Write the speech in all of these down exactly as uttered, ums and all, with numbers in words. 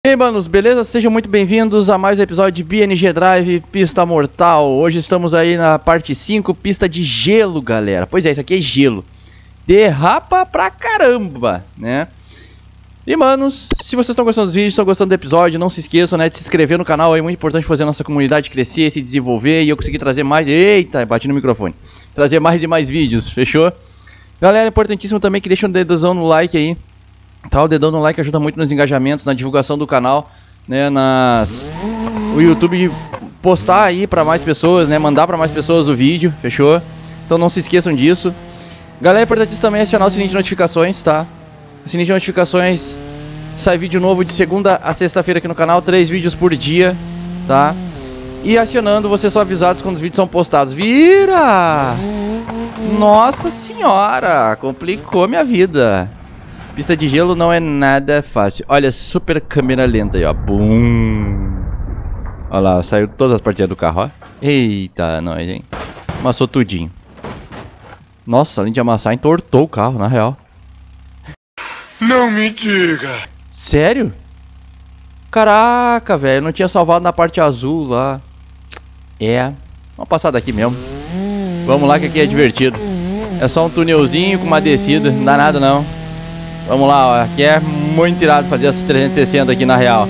E aí, manos, beleza? Sejam muito bem-vindos a mais um episódio de B N G Drive Pista Mortal. Hoje estamos aí na parte cinco, pista de gelo, galera. Pois é, isso aqui é gelo. Derrapa pra caramba, né? E, manos, se vocês estão gostando dos vídeos, estão gostando do episódio, não se esqueçam, né, de se inscrever no canal. É muito importante fazer a nossa comunidade crescer, se desenvolver e eu conseguir trazer mais... Eita, bati no microfone. Trazer mais e mais vídeos, fechou? Galera, é importantíssimo também que deixem um dedão no like aí. Tá, o dedão no like ajuda muito nos engajamentos, na divulgação do canal, né, nas... o YouTube postar aí pra mais pessoas, né, mandar pra mais pessoas o vídeo, fechou? Então não se esqueçam disso. Galera, é importantíssimo também acionar o sininho de notificações, tá? O sininho de notificações, sai vídeo novo de segunda a sexta-feira aqui no canal, três vídeos por dia, tá? E acionando, vocês são avisados quando os vídeos são postados. Vira! Nossa senhora, complicou minha vida. Pista de gelo não é nada fácil. Olha, super câmera lenta aí, ó. Bum. Olha lá, saiu todas as partidas do carro, ó. Eita, nós, hein. Amassou tudinho. Nossa, além de amassar, entortou o carro, na real. Não me diga. Sério? Caraca, velho, não tinha salvado na parte azul lá. É. Vamos passar daqui mesmo. Vamos lá que aqui é divertido. É só um túnelzinho com uma descida, não dá nada não. Vamos lá, ó. Aqui é muito irado fazer essas trezentos e sessenta aqui na real.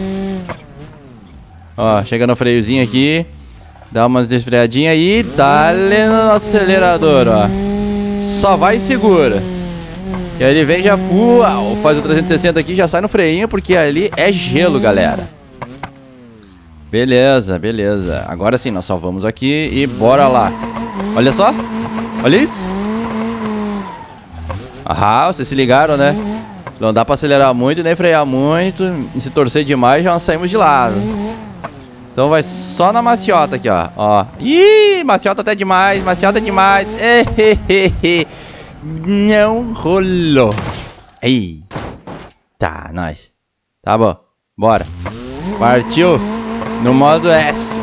Ó, chega no freiozinho aqui. Dá umas desfreadinhas aí. Dá-lhe no acelerador, ó. Só vai e segura. E aí ele vem já, uau, faz o trezentos e sessenta aqui, já sai no freinho, porque ali é gelo, galera. Beleza, beleza. Agora sim, nós salvamos aqui e bora lá. Olha só. Olha isso. Ah, vocês se ligaram, né? Não dá pra acelerar muito, nem frear muito. E se torcer demais, já nós saímos de lado. Então vai só na maciota aqui, ó. Ó. Ih, maciota até demais, maciota demais. Não rolou. Eita, nós. Tá bom, bora. Partiu no modo S.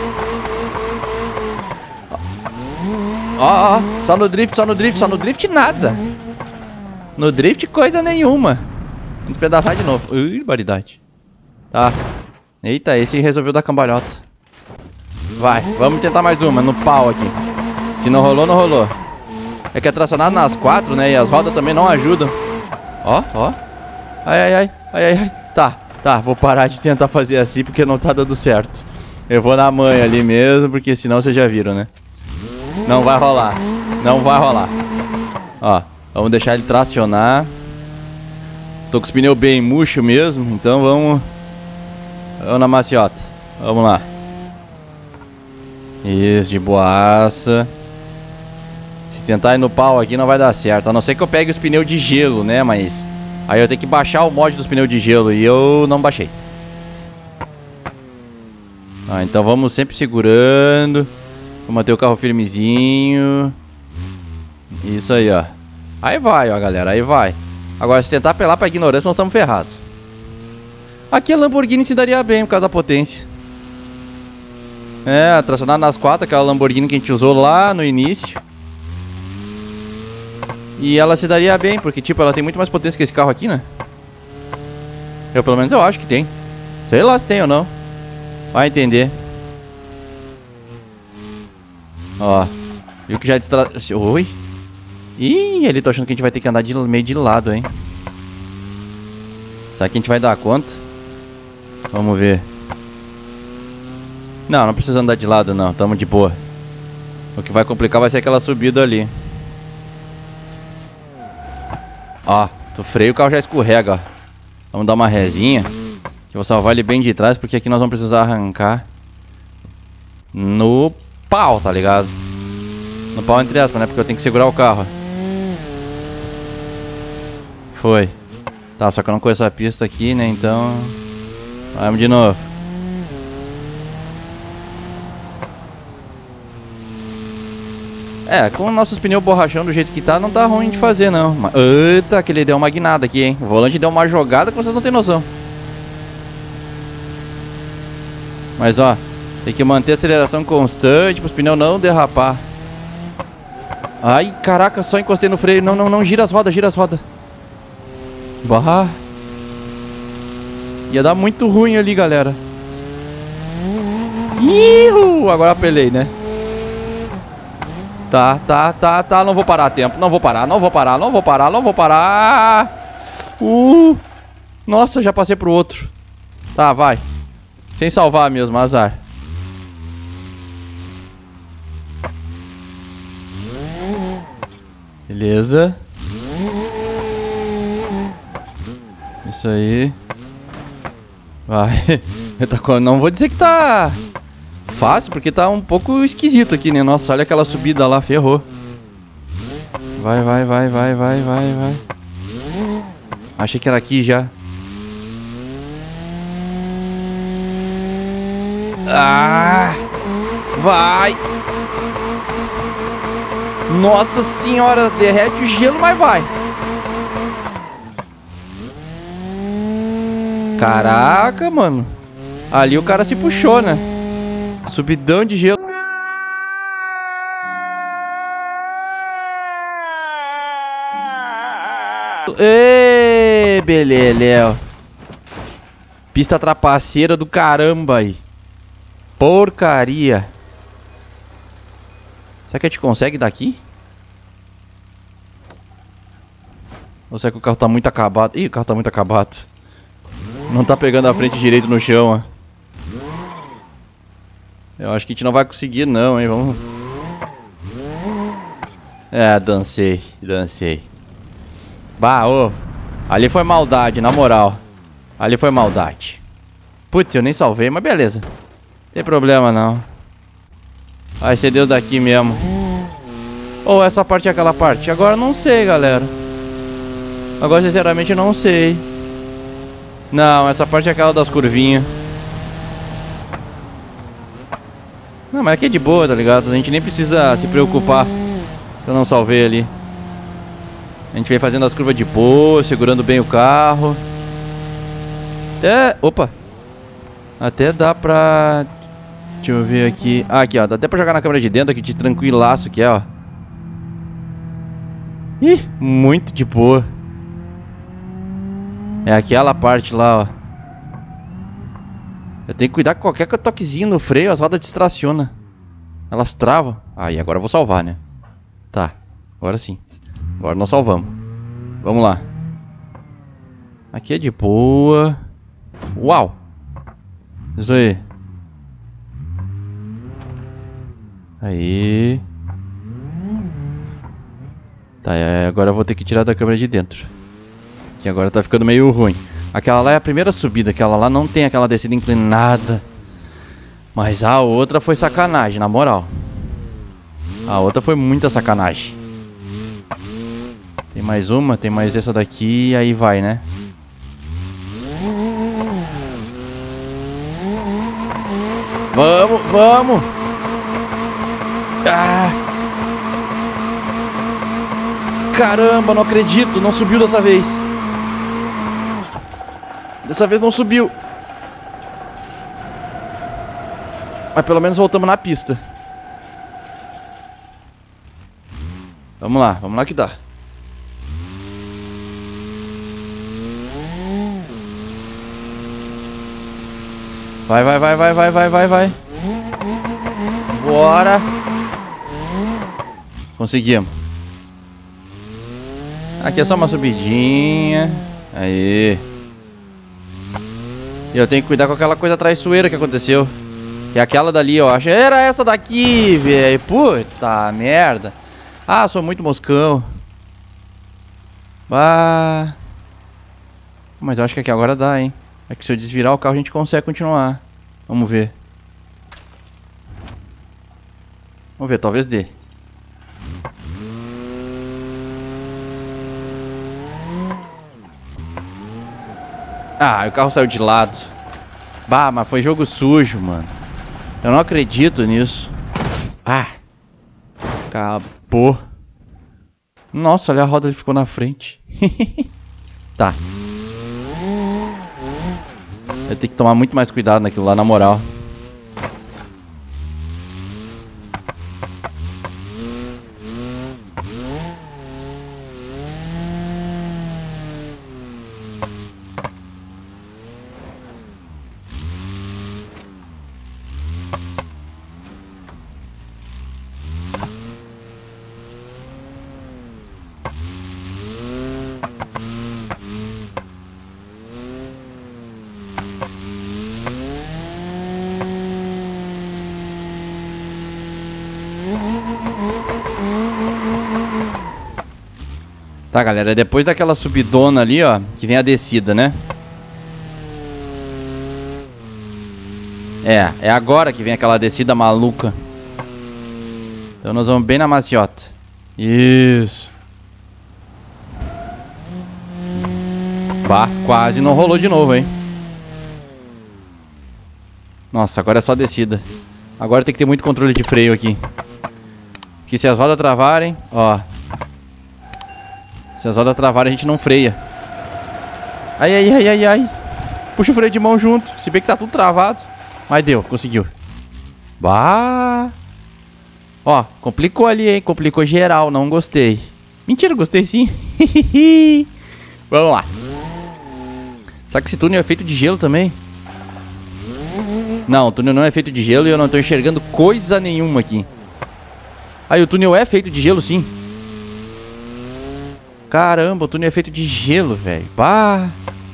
Ó, ó, só no drift, só no drift, só no drift nada. No drift coisa nenhuma. Vamos despedaçar de novo. Ui, baridade. Tá. Eita, esse resolveu dar cambalhota. Vai, vamos tentar mais uma, no pau aqui. Se não rolou, não rolou. É que é tracionado nas quatro, né? E as rodas também não ajudam. Ó, ó. Ai, ai, ai, ai, ai, ai. Tá, tá, vou parar de tentar fazer assim porque não tá dando certo. Eu vou na manha ali mesmo, porque senão vocês já viram, né? Não vai rolar. Não vai rolar. Ó, vamos deixar ele tracionar. Tô com os pneus bem murcho mesmo, então vamos... Vamos na maciota. Vamos lá. Isso, de boaça. Se tentar ir no pau aqui não vai dar certo. A não ser que eu pegue os pneus de gelo, né? Mas aí eu tenho que baixar o mod dos pneus de gelo e eu não baixei. Ah, então vamos sempre segurando. Vou manter o carro firmezinho. Isso aí, ó. Aí vai, ó, galera. Aí vai. Agora, se tentar apelar pra ignorância, nós estamos ferrados. Aqui a Lamborghini se daria bem por causa da potência. É, tracionado nas quatro, aquela Lamborghini que a gente usou lá no início. E ela se daria bem, porque tipo, ela tem muito mais potência que esse carro aqui, né? Eu pelo menos eu acho que tem. Sei lá se tem ou não. Vai entender. Ó, viu que já distra... Oi? Ih, ele tá achando que a gente vai ter que andar de meio de lado, hein? Será que a gente vai dar conta? Vamos ver. Não, não precisa andar de lado não, tamo de boa. O que vai complicar vai ser aquela subida ali. Ó, tu freia, o carro já escorrega, ó. Vamos dar uma rezinha. Que eu vou salvar ele bem de trás, porque aqui nós vamos precisar arrancar no pau, tá ligado? No pau entre aspas, né? Porque eu tenho que segurar o carro. Foi. Tá, só que eu não conheço a pista aqui, né? Então... Vamos de novo. É, com nossos pneus borrachão do jeito que tá, não tá ruim de fazer, não. Mas... Eita, que ele deu uma guinada aqui, hein? O volante deu uma jogada que vocês não tem noção. Mas, ó, tem que manter a aceleração constante para os pneus não derrapar. Ai, caraca, só encostei no freio. Não, não, não, gira as rodas, gira as rodas. Bah. Ia dar muito ruim ali, galera. Ihu! Agora apelei, né? Tá, tá, tá, tá. Não vou parar a tempo. Não vou parar, não vou parar, não vou parar, não vou parar. Uh! Nossa, já passei pro outro. Tá, vai. Sem salvar mesmo, azar. Beleza. Isso aí. Vai. Não vou dizer que tá fácil, porque tá um pouco esquisito aqui, né? Nossa, olha aquela subida lá, ferrou. Vai, vai, vai, vai, vai, vai, vai. Achei que era aqui já. Ah! Vai! Nossa senhora, derrete o gelo, mas vai. Caraca, mano. Ali o cara se puxou, né? Subidão de gelo. Ê, beleléu. Pista trapaceira do caramba aí. Porcaria. Será que a gente consegue daqui? Ou será que o carro tá muito acabado? Ih, o carro tá muito acabado. Não tá pegando a frente direito no chão, ó. Eu acho que a gente não vai conseguir não, hein. Vamos... É, dancei, dancei. Bah, ô. Ali foi maldade, na moral. Ali foi maldade. Putz, eu nem salvei, mas beleza. Não tem problema não. Vai ser Deus daqui mesmo. Ou essa parte é aquela parte? Agora eu não sei, galera. Agora sinceramente eu não sei. Não, essa parte é aquela das curvinhas. Não, mas aqui é de boa, tá ligado? A gente nem precisa se preocupar. Eu não salvei ali. A gente vem fazendo as curvas de boa, segurando bem o carro. Até... Opa! Até dá pra... Deixa eu ver aqui. Ah, aqui, ó. Dá até pra jogar na câmera de dentro aqui, de tranquilaço que é, ó. Ih, muito de boa. É aquela parte lá, ó. Eu tenho que cuidar que qualquer toquezinho no freio, as rodas distracionam. Elas travam. Ah, e agora eu vou salvar, né? Tá, agora sim. Agora nós salvamos. Vamos lá. Aqui é de boa. Uau! Isso aí. Aí. Tá, agora eu vou ter que tirar da câmera de dentro. Que agora tá ficando meio ruim. Aquela lá é a primeira subida. Aquela lá não tem aquela descida inclinada. Mas a outra foi sacanagem, na moral. A outra foi muita sacanagem. Tem mais uma, tem mais essa daqui. E aí vai, né? Vamos, vamos! Ah! Caramba, não acredito, não subiu dessa vez. Dessa vez não subiu. Mas pelo menos voltamos na pista. Vamos lá, vamos lá que dá. Vai, vai, vai, vai, vai, vai, vai, vai. Bora. Conseguimos. Aqui é só uma subidinha. Aí. E eu tenho que cuidar com aquela coisa traiçoeira que aconteceu. Que é aquela dali, eu acho. Era essa daqui, velho. Puta merda. Ah, sou muito moscão. Bah. Mas eu acho que aqui agora dá, hein. É que se eu desvirar o carro a gente consegue continuar. Vamos ver. Vamos ver, talvez dê. Ah, o carro saiu de lado. Bah, mas foi jogo sujo, mano. Eu não acredito nisso. Ah. Acabou. Nossa, olha a roda, ele ficou na frente. Tá. Eu tenho que tomar muito mais cuidado naquilo lá, na moral. Tá, galera, depois daquela subidona ali, ó, que vem a descida, né? É, é agora que vem aquela descida maluca. Então nós vamos bem na maciota. Isso. Bah, quase não rolou de novo, hein? Nossa, agora é só descida. Agora tem que ter muito controle de freio aqui. Que se as rodas travarem, ó. Se as rodas travarem, a gente não freia. Ai, ai, ai, ai, ai. Puxa o freio de mão junto. Se bem que tá tudo travado. Mas deu, conseguiu. Bah. Ó, complicou ali, hein? Complicou geral, não gostei. Mentira, gostei sim. Vamos lá. Será que esse túnel é feito de gelo também? Não, o túnel não é feito de gelo e eu não tô enxergando coisa nenhuma aqui. Aí, o túnel é feito de gelo, sim. Caramba, o túnel é feito de gelo, velho. Bah.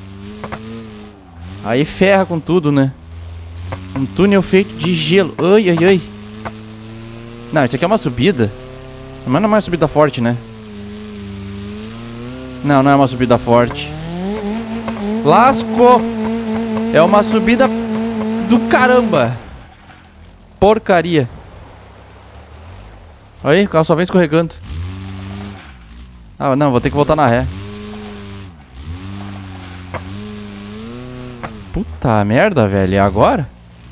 Aí ferra com tudo, né? Um túnel feito de gelo. Ai, ai, ai. Não, isso aqui é uma subida. Mas não é uma subida forte, né? Não, não é uma subida forte. Lascou. É uma subida do caramba. Porcaria. Aí, o carro só vem escorregando. Ah, não, vou ter que voltar na ré. Puta merda, velho. E agora?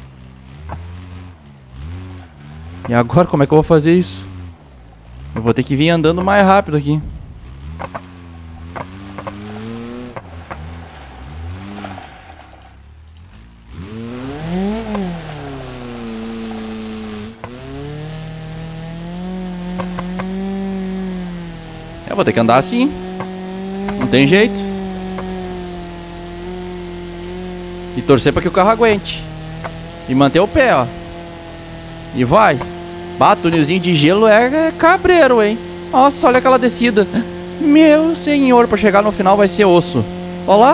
E agora, como é que eu vou fazer isso? Eu vou ter que vir andando mais rápido aqui. Eu vou ter que andar assim. Não tem jeito. E torcer pra que o carro aguente. E manter o pé, ó. E vai. Bah, túnelzinho de gelo é, é cabreiro, hein? Nossa, olha aquela descida. Meu senhor, pra chegar no final vai ser osso. Ó lá.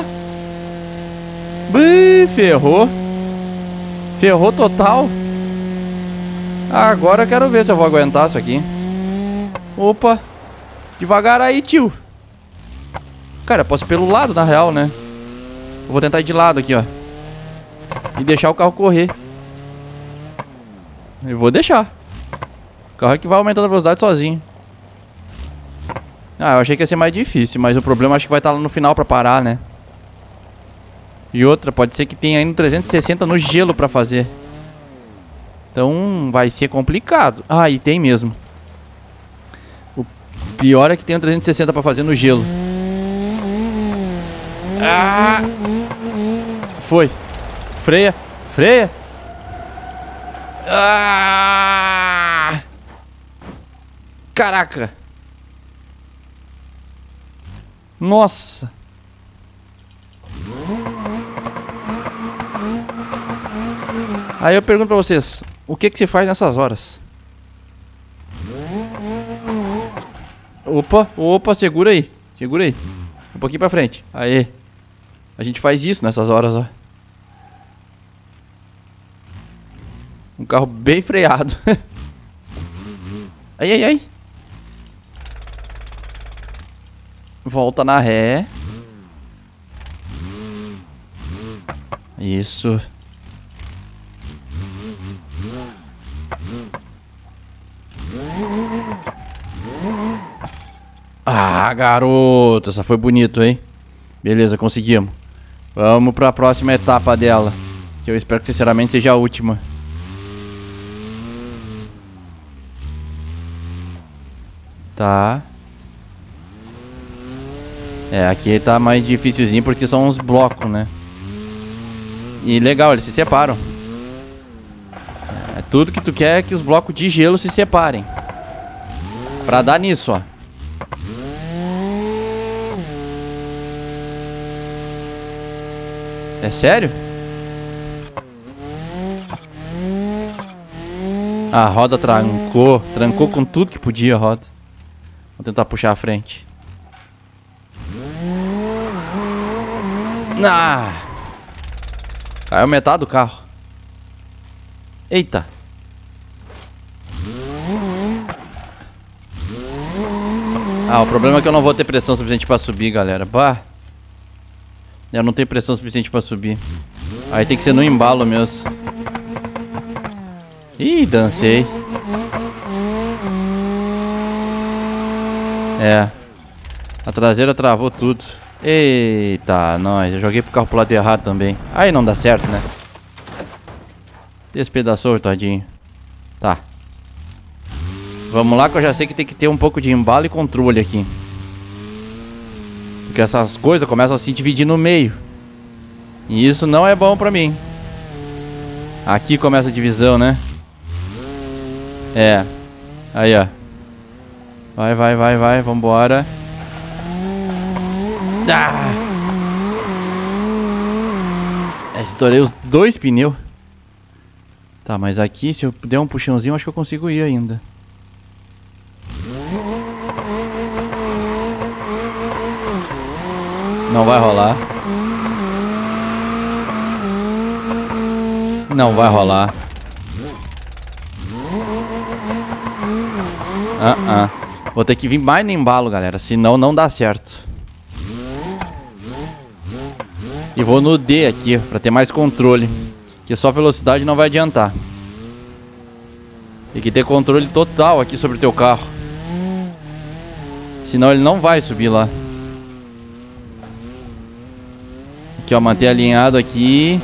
Bih, ferrou. Ferrou total. Agora eu quero ver se eu vou aguentar isso aqui. Opa. Devagar aí, tio. Cara, eu posso ir pelo lado, na real, né? Eu vou tentar ir de lado aqui, ó. E deixar o carro correr. Eu vou deixar. O carro é que vai aumentando a velocidade sozinho. Ah, eu achei que ia ser mais difícil, mas o problema acho que vai estar lá no final pra parar, né? E outra, pode ser que tenha ainda trezentos e sessenta no gelo pra fazer. Então vai ser complicado. Ah, e tem mesmo. O pior é que tem um trezentos e sessenta pra fazer no gelo. Ah! Foi. Freia. Freia. Ah! Caraca. Nossa. Aí eu pergunto pra vocês, o que que se faz nessas horas? Opa, opa, segura aí. Segura aí. Um pouquinho pra frente. Aê. A gente faz isso nessas horas, ó. Um carro bem freado. Ai, ai, ai. Volta na ré. Isso. Ah, garoto. Essa foi bonito, hein? Beleza, conseguimos. Vamos para a próxima etapa dela. Que eu espero que sinceramente seja a última. Tá. É, aqui tá mais dificilzinho porque são uns blocos, né? E legal, eles se separam. É, tudo que tu quer é que os blocos de gelo se separem. Pra dar nisso, ó. É sério? A roda trancou. Trancou com tudo que podia a roda. Vou tentar puxar a frente. Ah! Caiu metade do carro. Eita. Ah, o problema é que eu não vou ter pressão suficiente pra subir, galera. Bah. Eu não tenho pressão suficiente pra subir. Aí tem que ser no embalo mesmo. Ih, dancei. É. A traseira travou tudo. Eita, nós. Eu joguei pro carro pro lado errado também. Aí não dá certo, né? Despedaçou, tadinho. Tá. Vamos lá que eu já sei que tem que ter um pouco de embalo e controle aqui. Porque essas coisas começam a se dividir no meio. E isso não é bom pra mim. Aqui começa a divisão, né? É. Aí, ó. Vai, vai, vai, vai. Vambora. Ah! Estourei os dois pneus. Tá, mas aqui, se eu der um puxãozinho, acho que eu consigo ir ainda. Não vai rolar. Não vai rolar. Ah, ah. Vou ter que vir mais no embalo, galera. Senão não dá certo. E vou no D aqui, pra ter mais controle. Que só velocidade não vai adiantar. Tem que ter controle total aqui sobre o teu carro. Senão ele não vai subir lá. Aqui, ó, manter alinhado aqui.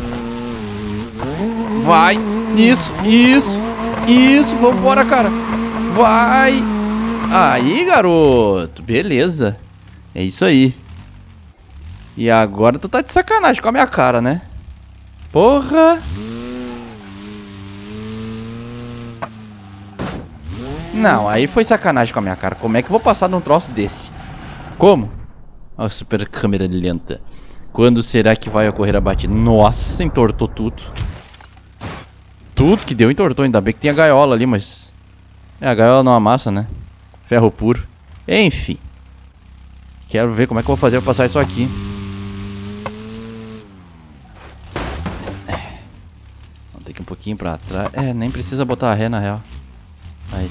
Vai. Isso, isso, isso. Vambora, cara. Vai. Aí, garoto. Beleza. É isso aí. E agora tu tá de sacanagem com a minha cara, né? Porra. Não, aí foi sacanagem com a minha cara. Como é que eu vou passar num troço desse? Como? A super câmera lenta. Quando será que vai ocorrer a batida? Nossa, entortou tudo. Tudo que deu entortou. Ainda bem que tem a gaiola ali, mas... É, a gaiola não amassa, né? Ferro puro. Enfim. Quero ver como é que eu vou fazer pra passar isso aqui. Vamos ter que ir um pouquinho pra trás. É, nem precisa botar a ré na real. Aí.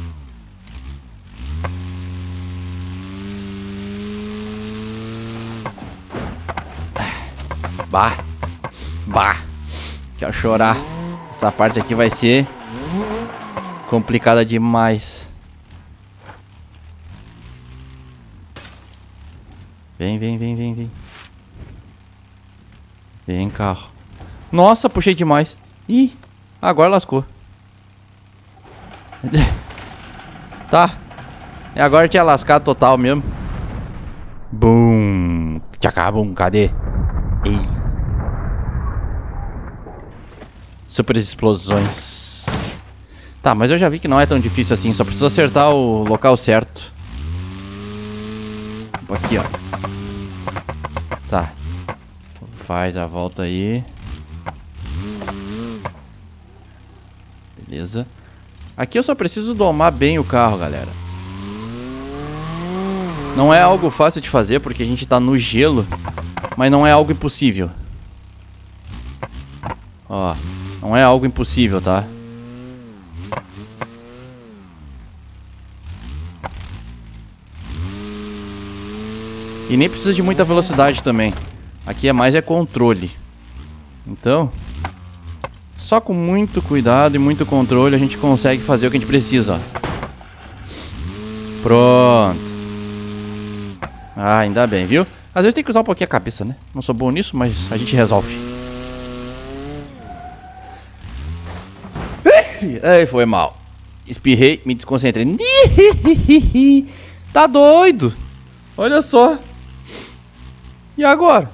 Bah. Bah. Quero chorar. Essa parte aqui vai ser complicada demais. Vem, vem, vem, vem, vem. Vem, carro. Nossa, puxei demais. Ih, agora lascou. Tá. E agora tinha lascado total mesmo. Bum. Tchacabum, cadê? Ei. Super explosões. Tá, mas eu já vi que não é tão difícil assim. Só preciso acertar o local certo. Aqui, ó. Tá. Faz a volta aí. Beleza. Aqui eu só preciso domar bem o carro, galera. Não é algo fácil de fazer porque a gente tá no gelo. Mas não é algo impossível. Ó. Não é algo impossível, tá? E nem precisa de muita velocidade também. Aqui é mais é controle. Então, só com muito cuidado e muito controle a gente consegue fazer o que a gente precisa, ó. Pronto. Ah, ainda bem, viu? Às vezes tem que usar um pouquinho a cabeça, né? Não sou bom nisso, mas a gente resolve. Ai, foi mal. Espirrei, me desconcentrei. Tá doido. Olha só. E agora?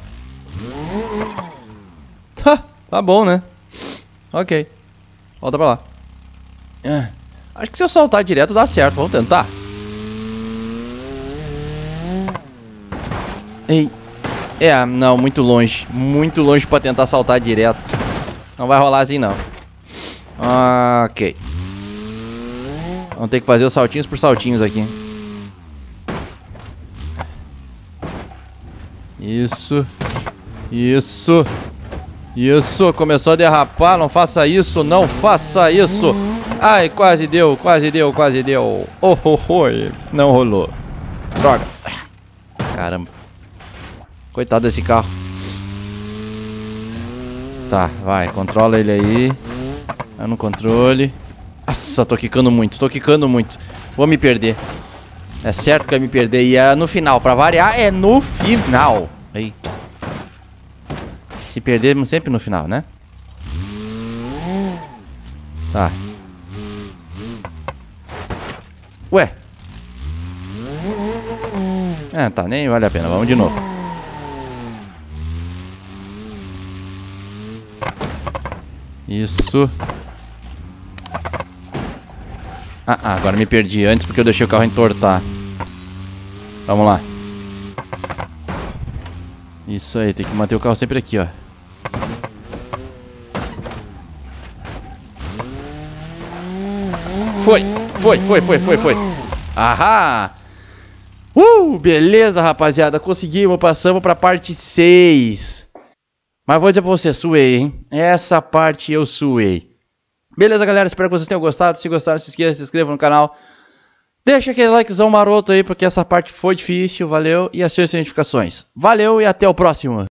Tá, tá bom, né? Ok. Volta pra lá. É. Acho que se eu soltar direto dá certo. Vamos tentar. Ei. É, não, muito longe. Muito longe pra tentar saltar direto. Não vai rolar assim, não. Ok. Vamos ter que fazer os saltinhos por saltinhos aqui. Isso. Isso. Isso. Começou a derrapar. Não faça isso. Não faça isso. Ai, quase deu. Quase deu. Quase deu. Oh, oh, oh. Não rolou. Droga. Caramba. Coitado desse carro. Tá, vai. Controla ele aí. Vai no controle. Nossa, tô quicando muito. Tô quicando muito. Vou me perder. É certo que eu ia me perder. E é no final. Pra variar, é no final. Aí. Se perdermos sempre no final, né? Tá. Ué. É, tá. Nem vale a pena. Vamos de novo. Isso. Ah, ah, agora me perdi antes porque eu deixei o carro entortar. Vamos lá. Isso aí, tem que manter o carro sempre aqui, ó. Foi, foi, foi, foi, foi, foi. Ahá! Uh, beleza, rapaziada. Conseguimos, passamos pra parte seis. Mas vou dizer pra você, suei, hein? Essa parte eu suei. Beleza, galera? Espero que vocês tenham gostado. Se gostaram, se esqueça, se inscreva no canal. Deixa aquele likezão maroto aí, porque essa parte foi difícil. Valeu. E ative as notificações. Valeu e até o próximo.